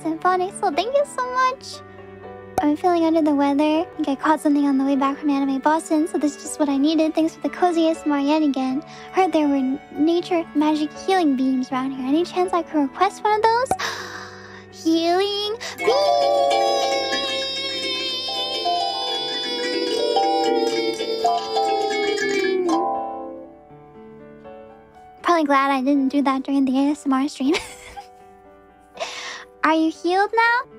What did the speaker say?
symphonic. So thank you so much. I'm feeling under the weather. I think I caught something on the way back from Anime Boston, so this is just what I needed. Thanks for the cozy ASMR yet again. Heard there were nature magic healing beams around here. Any chance I could request one of those? Healing beam! Probably glad I didn't do that during the ASMR stream. Are you healed now?